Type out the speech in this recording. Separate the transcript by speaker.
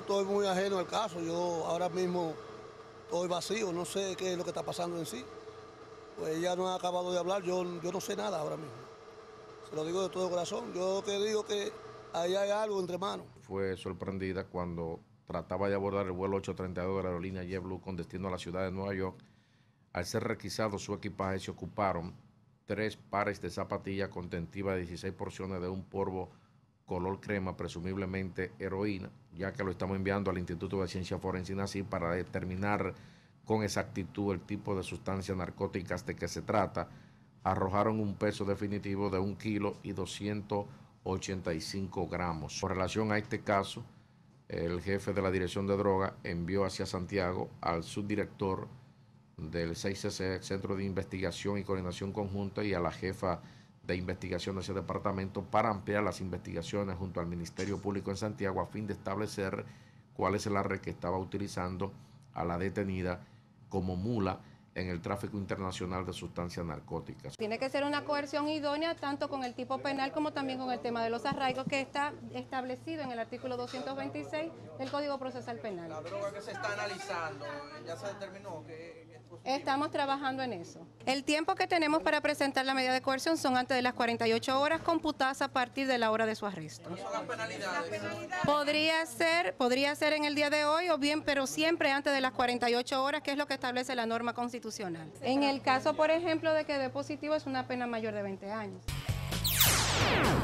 Speaker 1: estoy muy ajeno al caso. Yo ahora mismo estoy vacío, no sé qué es lo que está pasando en sí. Pues ella no ha acabado de hablar, yo no sé nada ahora mismo. Se lo digo de todo corazón. Yo que digo que ahí hay algo entre manos.
Speaker 2: Fue sorprendida cuando trataba de abordar el vuelo 832 de la aerolínea JetBlue con destino a la ciudad de Nueva York. Al ser requisado su equipaje, se ocuparon 3 pares de zapatillas contentivas de 16 porciones de un polvo color crema, presumiblemente heroína, ya que lo estamos enviando al Instituto de Ciencia Forense INACIF para determinar con exactitud el tipo de sustancias narcóticas de que se trata. Arrojaron un peso definitivo de 1 kilo y 285 gramos. Con relación a este caso, el jefe de la Dirección de Drogas envió hacia Santiago al subdirector del 6CC, Centro de Investigación y Coordinación Conjunta, y a la jefa de investigación de ese departamento para ampliar las investigaciones junto al Ministerio Público en Santiago a fin de establecer cuál es la red que estaba utilizando a la detenida como mula en el tráfico internacional de sustancias narcóticas.
Speaker 3: Tiene que ser una coerción idónea tanto con el tipo penal como también con el tema de los arraigos que está establecido en el artículo 226 del Código Procesal Penal.
Speaker 4: La droga que se está analizando, ¿ya se determinó que es positivo?
Speaker 3: Estamos trabajando en eso. El tiempo que tenemos para presentar la medida de coerción son antes de las 48 horas computadas a partir de la hora de su arresto.
Speaker 4: ¿No son las penalidades?
Speaker 3: Podría ser en el día de hoy o bien, pero siempre antes de las 48 horas, que es lo que establece la norma constitucional. En el caso, por ejemplo, de que dé positivo, es una pena mayor de 20 años.